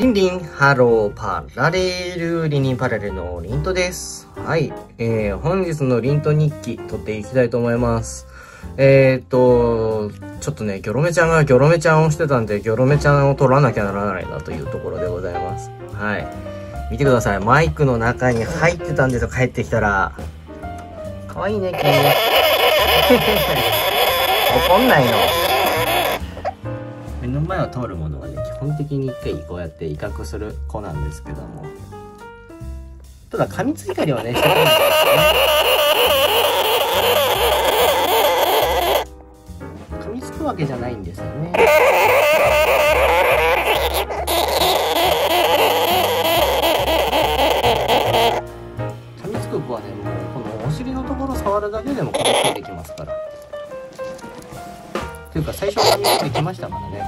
リンリン、ハローパラレル、リンリンパラレルのリントです。はい。本日のリント日記、撮っていきたいと思います。ちょっとね、ギョロメちゃんがギョロメちゃんをしてたんで、ギョロメちゃんを撮らなきゃならないなというところでございます。はい。見てください。マイクの中に入ってたんですよ、帰ってきたら。かわいいね、君。怒んないの。目の前を通るものはね、基本的に一回こうやって威嚇する子なんですけども、ただ噛みついたりはねしてくるんですね。噛みつくわけじゃないんですよね。噛みつく子はね、もうこのお尻のところ触るだけでも噛みついてきますから。というか最初噛みついてきましたからね。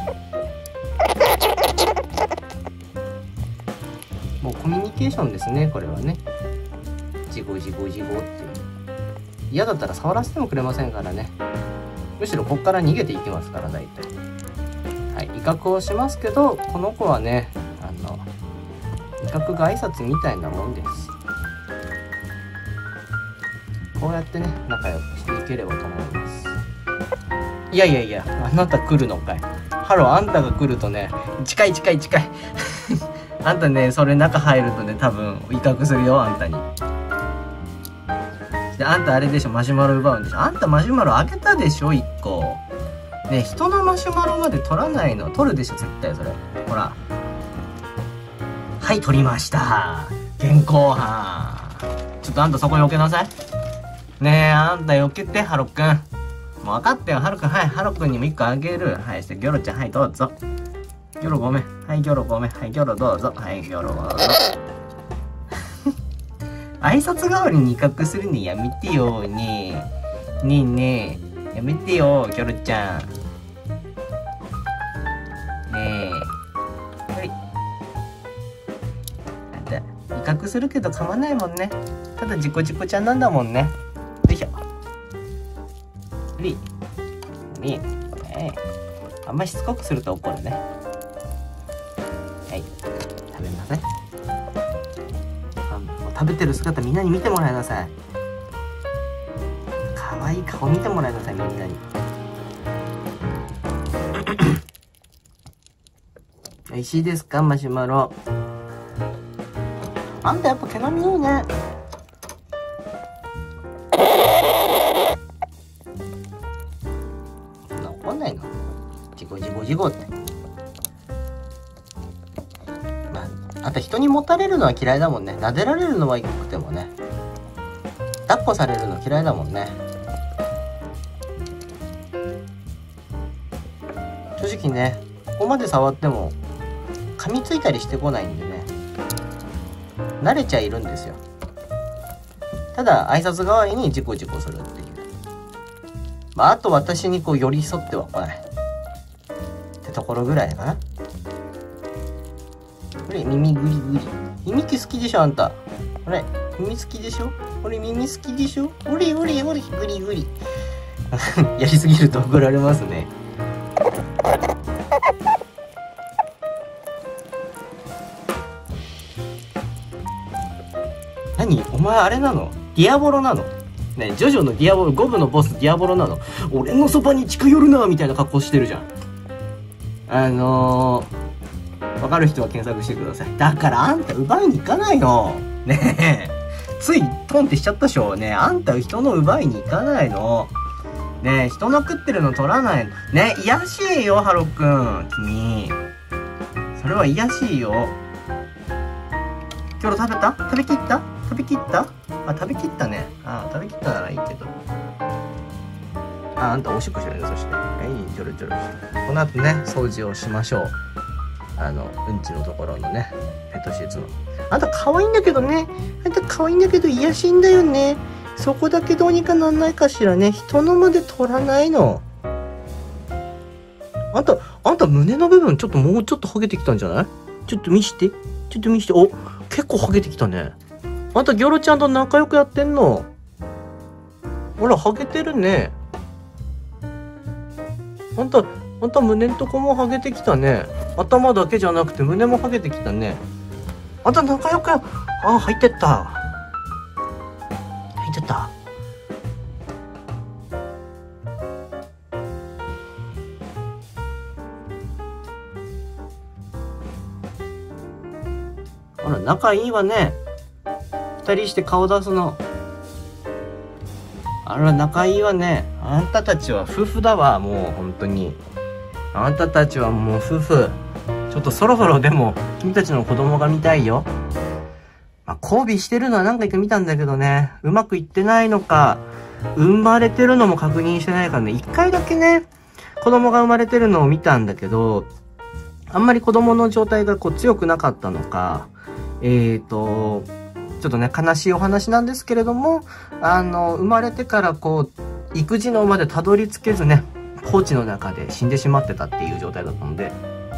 もうコミュニケーションですね、これはね。ジゴジゴジゴって。嫌だったら触らせてもくれませんからね。むしろこっから逃げていきますから、大体。はい、威嚇をしますけど、この子はね、威嚇が挨拶みたいなもんです。こうやってね、仲良くしていければと思います。いやいやいや、あなた来るのかい。ハロー、あんたが来るとね、近い近い近い。あんたね、それ中入るとね、多分威嚇するよ、あんたに。で、あんたあれでしょ、マシュマロ奪うんでしょ。あんたマシュマロ開けたでしょ、1個。ね、人のマシュマロまで取らないの。取るでしょ、絶対それ。ほら。はい、取りました。現行犯。ちょっとあんたそこに避けなさい。ねえ、あんた避けて、ハロくん。もう分かったよ、ハロくん。はい、ハロくんにも1個あげる。はい、して、ギョロちゃん、はい、どうぞ。ギョロごめん。はい、ギョロごめん。はい、ギョロどうぞ。はい、ギョロどうぞ。挨拶代わりに威嚇するのやめてよ、ねえ。ねえねえ。やめてよ、ギョロちゃん。ねえ。はい。あんた、威嚇するけど噛まないもんね。ただ、ジコジコちゃんなんだもんね。よいしょ。ねえ。あんまりしつこくすると怒るね。はい、食べなさい。食べてる姿みんなに見てもらいなさい。可愛い顔見てもらいなさい、みんなに。美味しいですか、マシュマロ。あんたやっぱ毛並みいいね。怒んないの。ジゴジゴジゴって。あと人に持たれるのは嫌いだもんね。撫でられるのはよくてもね。抱っこされるの嫌いだもんね。正直ね、ここまで触っても噛みついたりしてこないんでね。慣れちゃいるんですよ。ただ挨拶代わりにジコジコするっていう。まあ、あと私にこう寄り添っては来ない。ってところぐらいかな。これ耳グリグリ。耳好きでしょ、あんた。これ耳好きでしょ。これ耳好きでしょ。おりおりおりグリグリ。やりすぎると怒られますね。何お前あれなの？ディアボロなの？ね、ジョジョのディアボロ、5部のボスディアボロなの？俺のそばに近寄るなみたいな格好してるじゃん。わかる人は検索してください。だからあんた奪いに行かないの。ねえ。ついトンってしちゃったでしょ。ねえ、あんた人の奪いに行かないの。ねえ、人の食ってるの取らないの。ねえ、癒やしいよ、ハロくん。君。それは癒やしいよ。キョロ食べた？食べきった？食べきった？あ、食べきったね。あ、食べきったならいいけど。あんたおしっこしてるね、そして。はい、ちょろちょろして。この後ね、掃除をしましょう。うんちのところのね、ペット施設の。あんた可愛いんだけどね。あんた可愛いんだけど癒やしいんだよね。そこだけどうにかなんないかしらね。人のまで取らないの。あんた胸の部分ちょっともうちょっとハゲてきたんじゃない？ちょっと見して。ちょっと見して。お、結構ハゲてきたね。あんたギョロちゃんと仲良くやってんの？ほら、ハゲてるね。あんたあんた胸んとこもハゲてきたね。頭だけじゃなくて胸もハゲてきたね。あんた仲良く、入ってった。入ってった。ほら、仲いいわね。二人して顔出すの。あら、仲いいわね。あんたたちは夫婦だわ、もう本当に。あんたたちはもう夫婦。ちょっとそろそろでも、君たちの子供が見たいよ。まあ、交尾してるのは何回か見たんだけどね、うまくいってないのか、生まれてるのも確認してないからね、一回だけね、子供が生まれてるのを見たんだけど、あんまり子供の状態がこう強くなかったのか、ちょっとね、悲しいお話なんですけれども、生まれてからこう、育児のまでたどり着けずね、放置の中で死んでしまってたっていう状態だったので、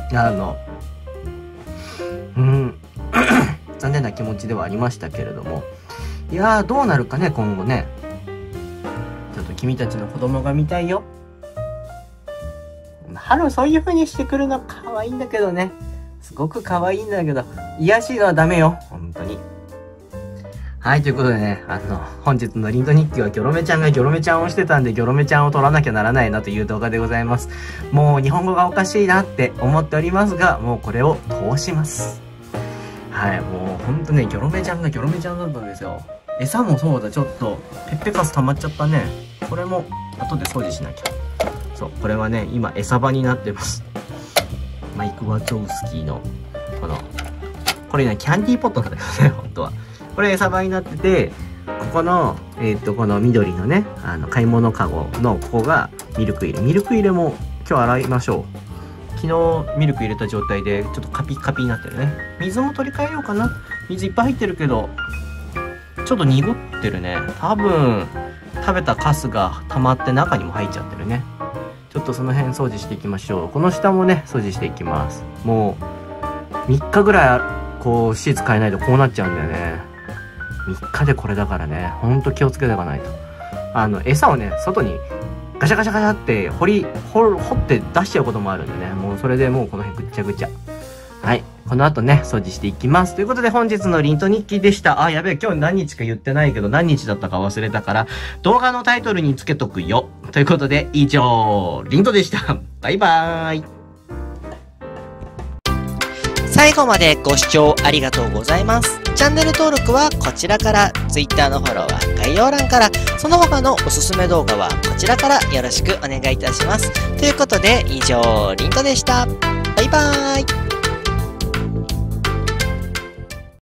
残念な気持ちではありましたけれども、いやー、どうなるかね、今後ね。ちょっと君たちの子供が見たいよ。春そういう風にしてくるの可愛いんだけどね。すごく可愛いんだけど、癒しはダメよ。本当に。はい、ということでね、本日のリンド日記はギョロメちゃんがギョロメちゃんをしてたんで、ギョロメちゃんを撮らなきゃならないなという動画でございます。もう日本語がおかしいなって思っておりますが、もうこれを通します。はい、もうほんとね、ギョロメちゃんがギョロメちゃんだったんですよ。餌もそうだ、ちょっと、ペッペカス溜まっちゃったね。これも、後で掃除しなきゃ。そう、これはね、今餌場になってます。マイク・ワチョウスキーの、これね、キャンディーポットなんだけどね、本当は。これ餌場になってて、ここの、この緑のね、買い物カゴのここがミルク入れ。ミルク入れも今日洗いましょう。昨日ミルク入れた状態でちょっとカピカピになってるね。水も取り替えようかな。水いっぱい入ってるけど、ちょっと濁ってるね。多分、食べたカスが溜まって中にも入っちゃってるね。ちょっとその辺掃除していきましょう。この下もね、掃除していきます。もう、3日ぐらい、こう、シーツ変えないとこうなっちゃうんだよね。3日でこれだからね、ほんと気をつけていかないと。餌をね、外にガシャガシャガシャって掘って出しちゃうこともあるんでね、もうそれでもうこの辺ぐっちゃぐちゃ。はい。この後ね、掃除していきます。ということで本日のリント日記でした。あ、やべえ、今日何日か言ってないけど何日だったか忘れたから、動画のタイトルにつけとくよ。ということで、以上、リントでした。バイバーイ。 最後までご視聴ありがとうございます。チャンネル登録はこちらから、Twitter のフォローは概要欄から、その他のおすすめ動画はこちらからよろしくお願いいたします。ということで、以上、リントでした。バイバーイ。